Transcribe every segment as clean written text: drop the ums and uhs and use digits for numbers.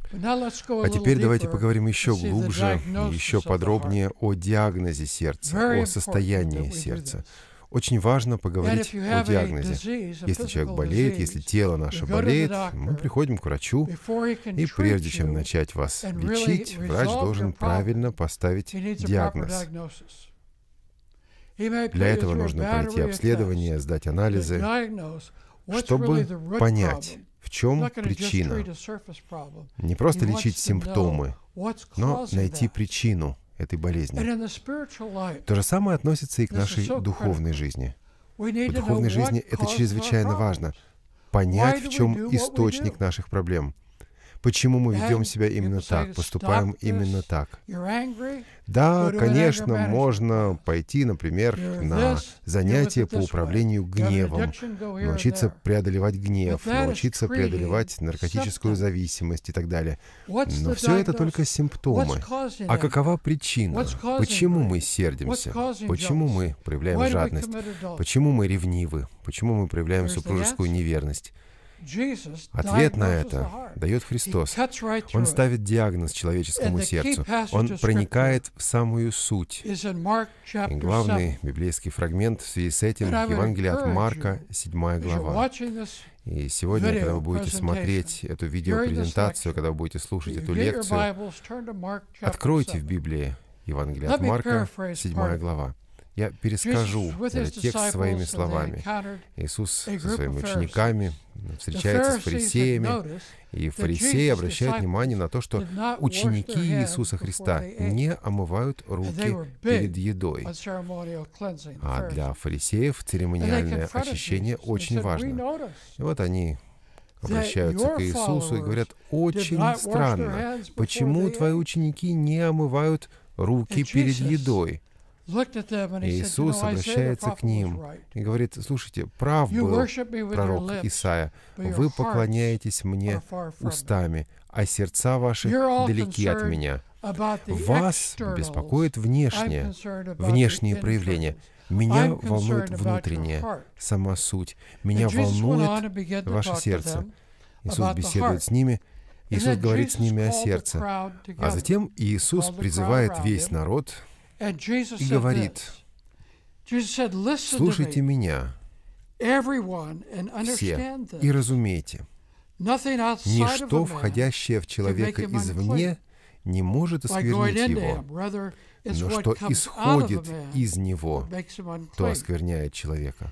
А теперь давайте поговорим еще глубже, еще подробнее о диагнозе сердца, о состоянии сердца. Очень важно поговорить о диагнозе. Если человек болеет, если тело наше болеет, мы приходим к врачу, и прежде чем начать вас лечить, врач должен правильно поставить диагноз. Для этого нужно пройти обследование, сдать анализы, чтобы понять, в чем причина. Не просто лечить симптомы, но найти причину этой болезни. То же самое относится и к нашей духовной жизни. В духовной жизни это чрезвычайно важно. Понять, в чем источник наших проблем. Почему мы ведем себя именно так, поступаем именно так. Да, конечно, можно пойти, например, на занятия по управлению гневом, научиться преодолевать гнев, научиться преодолевать наркотическую зависимость и так далее. Но все это только симптомы. А какова причина? Почему мы сердимся? Почему мы проявляем жадность? Почему мы ревнивы? Почему мы проявляем супружескую неверность? Ответ на это дает Христос. Он ставит диагноз человеческому сердцу. Он проникает в самую суть. И главный библейский фрагмент в связи с этим — Евангелие от Марка, 7 глава. И сегодня, когда вы будете смотреть эту видеопрезентацию, когда вы будете слушать эту лекцию, откройте в Библии Евангелие от Марка, 7 глава. Я перескажу этот текст своими словами. Иисус со своими учениками встречается с фарисеями, и фарисеи обращают внимание на то, что ученики Иисуса Христа не омывают руки перед едой. А для фарисеев церемониальное очищение очень важно. И вот они обращаются к Иисусу и говорят: «Очень странно, почему твои ученики не омывают руки перед едой?» И Иисус обращается к ним и говорит: «Слушайте, прав был пророк Исаия, вы поклоняетесь мне устами, а сердца ваши далеки от меня. Вас беспокоит внешние проявления. Меня волнует внутреннее, сама суть. Меня волнует ваше сердце». Иисус беседует с ними, Иисус говорит с ними о сердце. А затем Иисус призывает весь народ и говорит: «Слушайте меня, все, и разумейте, ничто, входящее в человека извне, не может осквернить его, но что исходит из него, то оскверняет человека».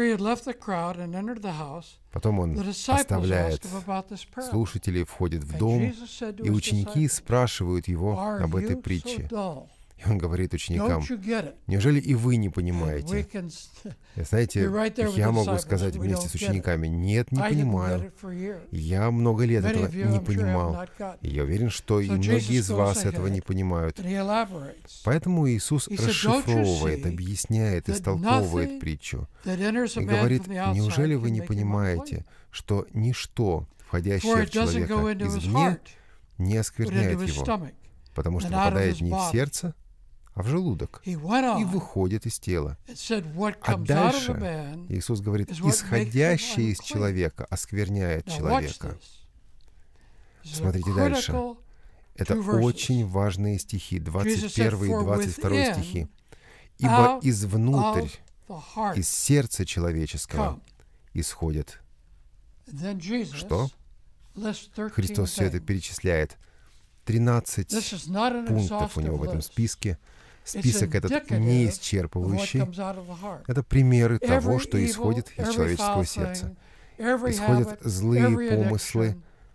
Потом он оставляет слушателей, входит в дом, и ученики спрашивают его об этой притче. И он говорит ученикам: «Неужели и вы не понимаете?» И знаете, я могу сказать вместе с учениками: «Нет, не понимаю. Я много лет этого не понимал. И я уверен, что и многие из вас этого не понимают». Поэтому Иисус расшифровывает, объясняет, истолковывает притчу. И говорит: «Неужели вы не понимаете, что ничто, входящее в человека извне, не оскверняет его, потому что попадает не в сердце, а в желудок, и выходит из тела». А дальше Иисус говорит: «Исходящее из человека оскверняет человека». Смотрите дальше. Это очень важные стихи, 21 и 22 стихи. «Ибо извнутрь, из сердца человеческого исходит». Что? Христос все это перечисляет. 13 пунктов у него в этом списке. Список этот не исчерпывающий. Это примеры того, что исходит из человеческого сердца. Исходят злые помыслы,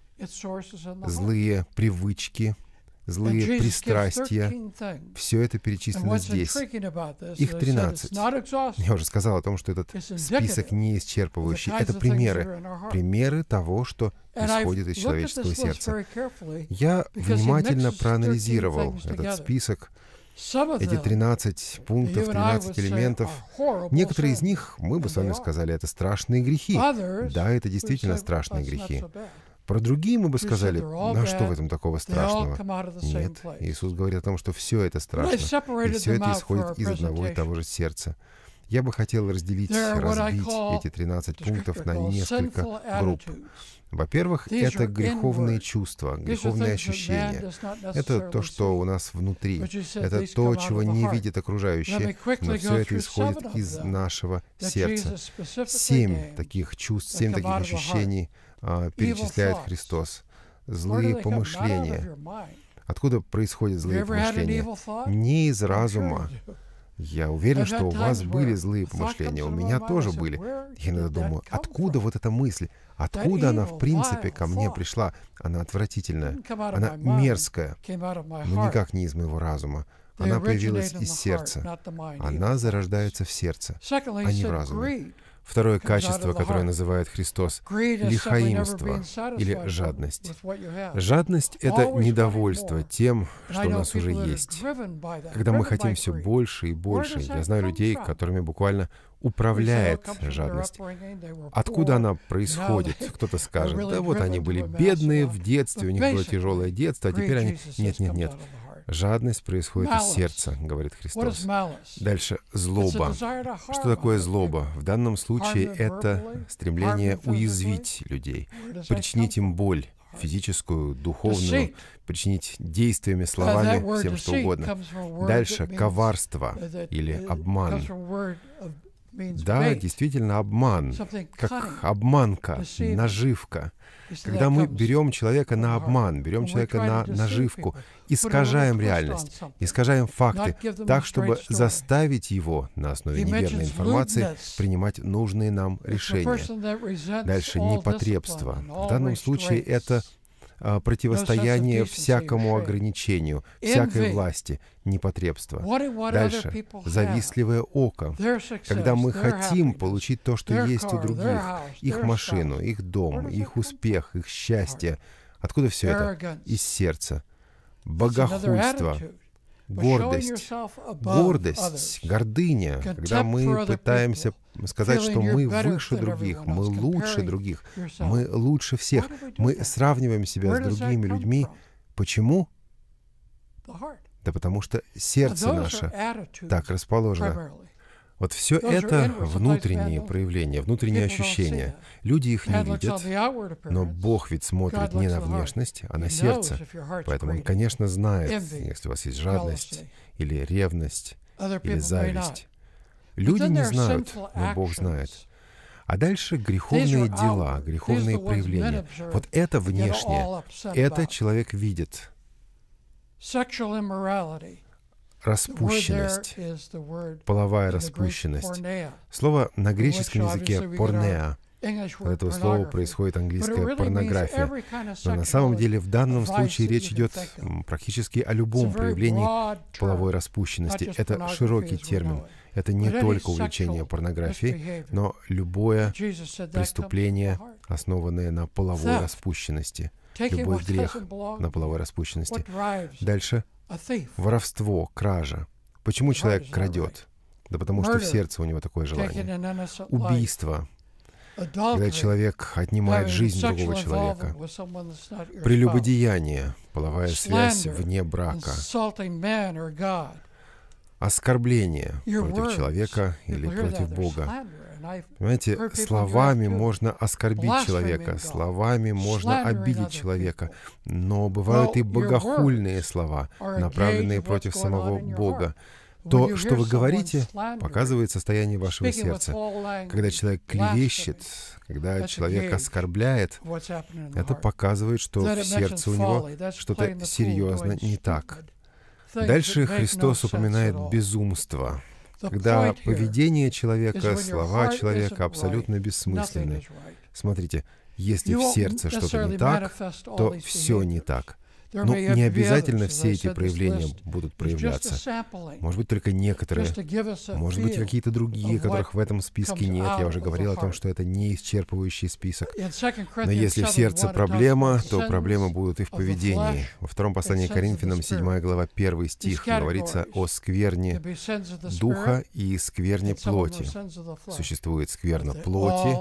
злые привычки, злые пристрастия. Все это перечислено здесь. Их 13. Я уже сказал о том, что этот список не исчерпывающий. Это примеры. Примеры того, что исходит из человеческого сердца. Я внимательно проанализировал этот список, эти 13 пунктов, 13 элементов. Некоторые из них, мы бы с вами сказали, это страшные грехи. Да, это действительно страшные грехи. Про другие мы бы сказали: «Ну а что в этом такого страшного?» Нет, Иисус говорит о том, что все это страшно, и все это исходит из одного и того же сердца. Я бы хотел разбить эти 13 пунктов на несколько групп. Во-первых, это греховные чувства, греховные ощущения. Это то, что у нас внутри. Это то, чего не видят окружающие, но все это исходит из нашего сердца. 7 таких чувств, 7 таких ощущений перечисляет Христос. Злые помышления. Откуда происходят злые помышления? Не из разума. Я уверен, что у вас были злые помышления, у меня тоже были. Я иногда думаю, откуда вот эта мысль? Откуда она, в принципе, ко мне пришла? Она отвратительная, она мерзкая, но никак не из моего разума. Она появилась из сердца. Она зарождается в сердце, а не в разуме. Второе качество, которое называет Христос, лихаимство или жадность. Жадность — это недовольство тем, что у нас уже есть. Когда мы хотим все больше и больше, я знаю людей, которыми буквально управляет жадность. Откуда она происходит? Кто-то скажет, да вот они были бедные в детстве, у них было тяжелое детство, а теперь они... Нет. Жадность происходит из сердца, говорит Христос. Дальше злоба. Что такое злоба? В данном случае это стремление уязвить людей, причинить им боль, физическую, духовную, причинить действиями, словами, всем что угодно. Дальше коварство или обман. Да, действительно обман, как обманка, наживка. Когда мы берем человека на обман, берем человека на наживку, искажаем реальность, искажаем факты, так, чтобы заставить его на основе неверной информации принимать нужные нам решения. Дальше непотребство. В данном случае это противостояние всякому ограничению, всякой власти, непотребство. Дальше завистливое око, когда мы хотим получить то, что есть у других, их машину, их дом, их успех, их счастье. Откуда все это? Из сердца. Богохульство. Гордость, гордыня, когда мы пытаемся сказать, что мы выше других, мы лучше других, мы лучше всех, мы сравниваем себя с другими людьми. Почему? Да потому что сердце наше так расположено. Вот все это внутренние проявления, внутренние ощущения. Люди их не видят, но Бог ведь смотрит не на внешность, а на сердце. Поэтому Он, конечно, знает, если у вас есть жадность, или ревность, или зависть. Люди не знают, но Бог знает. А дальше греховные дела, греховные проявления. Вот это внешнее, это человек видит. Распущенность, половая распущенность. Слово на греческом языке «порнеа». От этого слова происходит английская порнография. Но на самом деле в данном случае речь идет практически о любом проявлении половой распущенности. Это широкий термин. Это не только увлечение порнографией, но любое преступление, основанное на половой распущенности. Любой грех на половой распущенности. Дальше. Воровство, кража. Почему человек крадет? Да потому что в сердце у него такое желание. Убийство. Когда человек отнимает жизнь другого человека. Прелюбодеяние, половая связь вне брака. Оскорбление против человека или против Бога. Понимаете, словами можно оскорбить человека, словами можно обидеть человека, но бывают и богохульные слова, направленные против самого Бога. То, что вы говорите, показывает состояние вашего сердца. Когда человек клевещет, когда человек оскорбляет, это показывает, что в сердце у него что-то серьезно не так. Дальше Христос упоминает безумство. Когда поведение человека, слова человека абсолютно бессмысленны. Смотрите, если в сердце что-то не так, то все не так. Но не обязательно все эти проявления будут проявляться. Может быть, только некоторые. Может быть, какие-то другие, которых в этом списке нет. Я уже говорил о том, что это не исчерпывающий список. Но если в сердце проблема, то проблемы будут и в поведении. Во втором послании к Коринфянам, 7 глава, 1 стих, говорится о скверне духа и скверне плоти. Существует скверна плоти,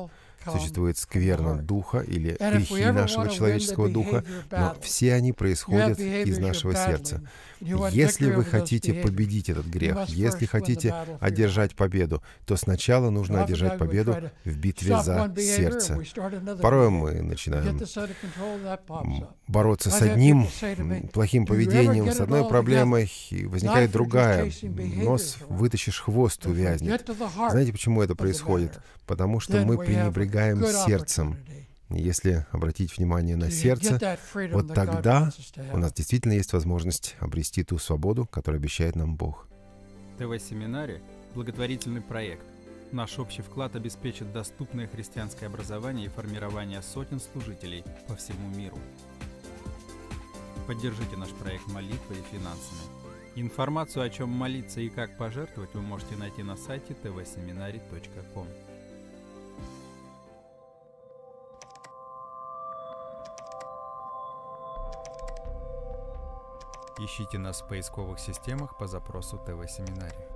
существует скверна духа или грехи нашего человеческого духа, но все они происходят из нашего сердца. Если вы хотите победить этот грех, если хотите одержать победу, то сначала нужно одержать победу в битве за сердце. Порой мы начинаем бороться с одним плохим поведением, с одной проблемой, и возникает другая. Нос вытащишь, хвост увязнет. Знаете, почему это происходит? Потому что мы пренебрегаем сердцем. Если обратить внимание на сердце, вот тогда у нас действительно есть возможность обрести ту свободу, которую обещает нам Бог. ТВ-семинари – благотворительный проект. Наш общий вклад обеспечит доступное христианское образование и формирование сотен служителей по всему миру. Поддержите наш проект молитвой и финансами. Информацию, о чем молиться и как пожертвовать, вы можете найти на сайте tvseminary.com. Ищите нас в поисковых системах по запросу ТВ-семинарий.